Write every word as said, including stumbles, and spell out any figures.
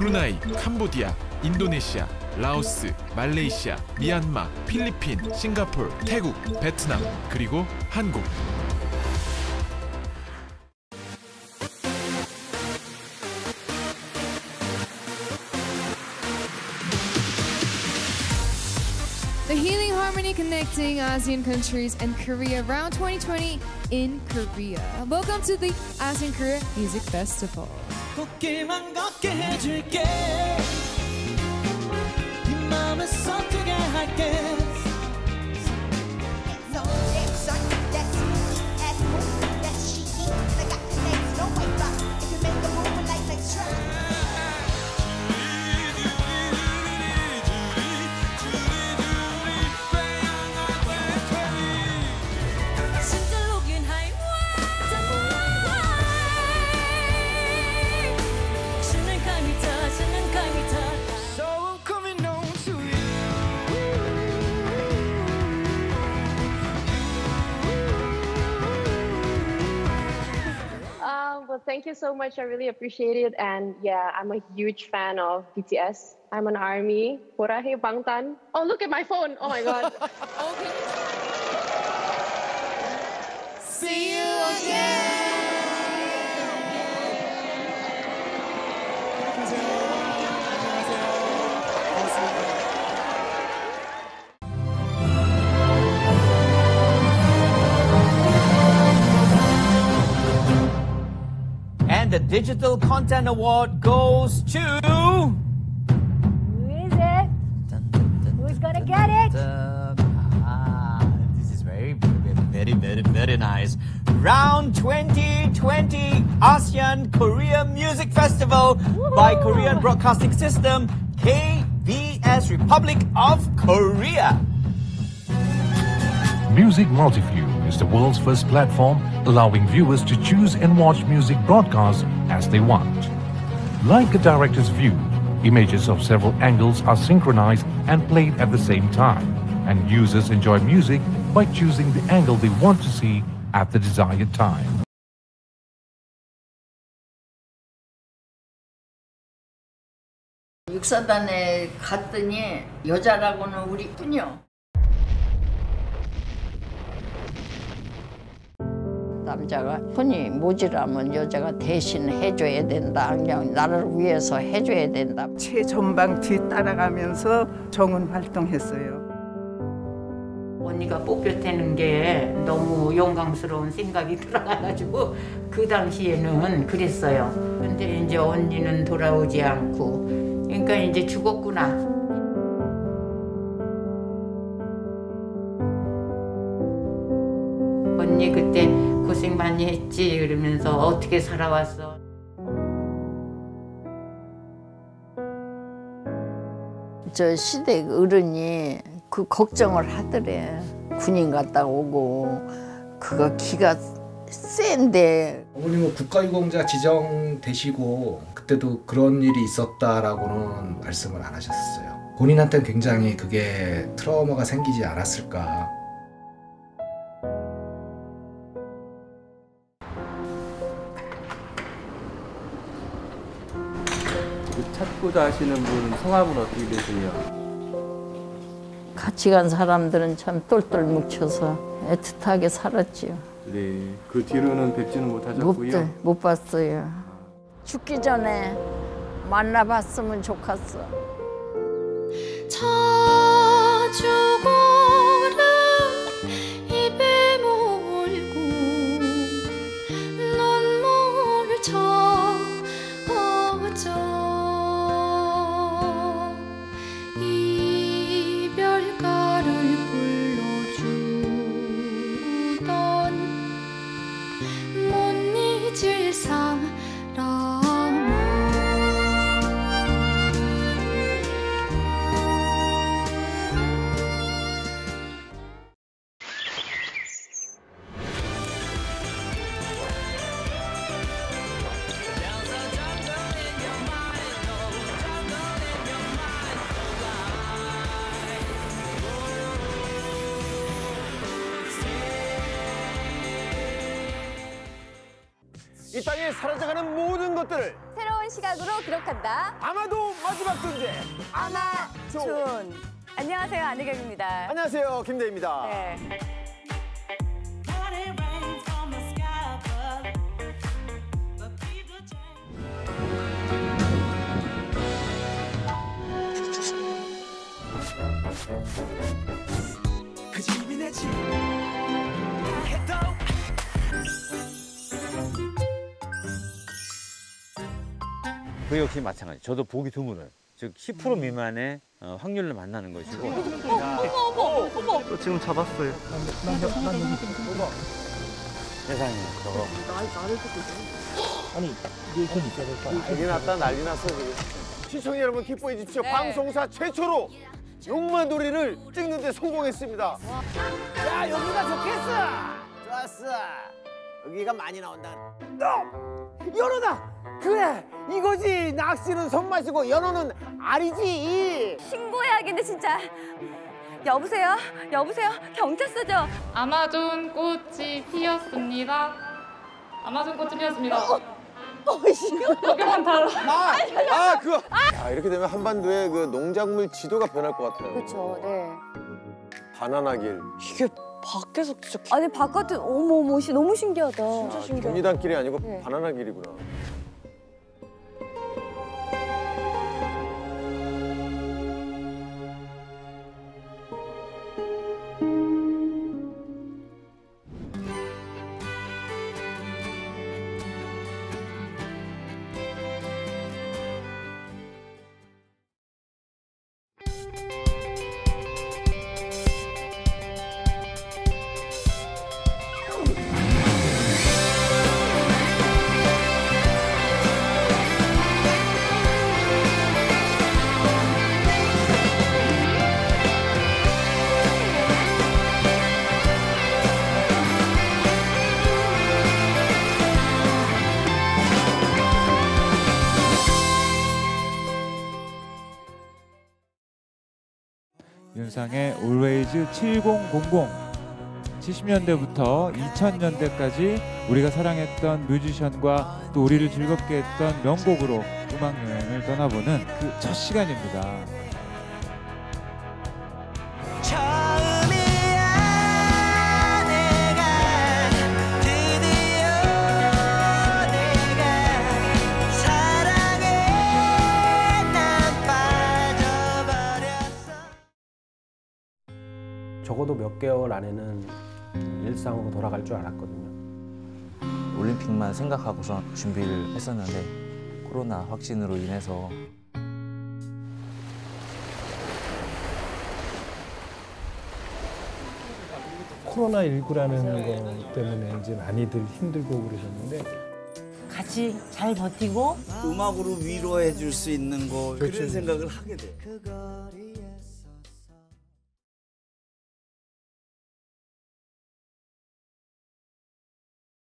브루나이, 캄보디아, 인도네시아, 라오스, 말레이시아, 미얀마, 필리핀, 싱가포르, 태국, 베트남, 그리고 한국. The Healing Harmony connecting ASEAN countries and Korea around twenty twenty in Korea. Welcome to the ASEAN Korea Music Festival. 걷기만 걷게 해줄게. 네 마음을 서투게 할게. Well, thank you so much. I really appreciate it. And yeah, I'm a huge fan of B T S. I'm an ARMY. Borahe Bangtan. Oh, look at my phone. Oh my God. Okay. See you again. And the Digital Content Award goes to... Who is it? Who's gonna get it? Ah, this is very, very, very, very nice. Round twenty twenty ASEAN Korea Music Festival by Korean Broadcasting System, K B S Republic of Korea. Music Multiview is the world's first platform allowing viewers to choose and watch music broadcasts as they want. Like a director's view, images of several angles are synchronized and played at the same time, and users enjoy music by choosing the angle they want to see at the desired time. 육사단에 갔더니 여자라고는 우리뿐이요. 남자가 손이 모자라면 여자가 대신 해줘야 된다. 그냥 나를 위해서 해줘야 된다. 최전방 뒤 따라가면서 정은 활동했어요. 언니가 뽑혔다는 게 너무 영광스러운 생각이 들어가지고 그 당시에는 그랬어요. 근데 이제 언니는 돌아오지 않고 그러니까 이제 죽었구나. 언니 그때 고생 많이 했지 그러면서 어떻게 살아왔어. 저 시댁 어른이 그 걱정을 하더래. 군인 갔다 오고 그거 기가 센데. 어머니 뭐 국가유공자 지정되시고 그때도 그런 일이 있었다라고는 말씀을 안 하셨어요. 본인한테는 굉장히 그게 트라우마가 생기지 않았을까. 찾고자 하시는 분 성함은 어떻게 되세요? 같이 간 사람들은 참 똘똘 뭉쳐서 애틋하게 살았지요. 네, 그 뒤로는 뵙지는 못하셨고요. 못, 못 봤어요. 죽기 전에 만나봤으면 좋겠어. 자주고름 입에 몰고 눈물 젖어 이별가를 불러주던 못 잊을 사람. 이 땅에 사라져가는 모든 것들을 새로운 새로운 시각으로 기록한다. 아마도 마지막 존재 아마존. 안녕하세요, 안혜경입니다. 안녕하세요, 김대희입니다. 네. 그 집이 내 집. 그 역시 마찬가지. 저도 보기 드물어요. 즉 십 퍼센트 미만의 어, 확률로 만나는 것이고. 어머, 어머, 어머. 저 지금 잡았어요. 세상에 저거. 나를 듣고 있어. 아니, 이게 좀 있어야 될 거 아니야? 난리 났다, 난리 났어 지금. 시청자 여러분 기뻐해 주십시오. 네. 방송사 최초로 용마돌이를 찍는데 성공했습니다. 야, 여기가 좋겠어. 좋았어. 여기가 많이 나온다. 또 연어다. 그래, 이거지. 낚시는 손 마시고 연어는 알이지. 신고해야겠네, 진짜. 여보세요? 여보세요? 경찰서죠? 아마존 꽃이 피었습니다. 아마존 꽃이 피었습니다. 어, 거기만 달라. 아, 아, 그거. 야, 이렇게 되면 한반도의 그 농작물 지도가 변할 것 같아요. 그렇죠, 네. 바나나길. 이게 밖에서 진짜. 아니, 바깥은 어머, 어머, 너무 신기하다. 진짜 신기하다. 경리단길이 아니고 네. 바나나길이구나. 윤상의 Always 칠공공공. 칠십 년대부터 이천 년대까지 우리가 사랑했던 뮤지션과 또 우리를 즐겁게 했던 명곡으로 음악 여행을 떠나보는 그 첫 시간입니다. 적어도 몇 개월 안에는 일상으로 돌아갈 줄 알았거든요. 올림픽만 생각하고서 준비를 했었는데 코로나 확진으로 인해서 코로나십구라는 거 때문에 이제 많이들 힘들고 그러셨는데 같이 잘 버티고 음악으로 위로해 줄 수 있는 거 그렇죠. 그런 생각을 하게 돼.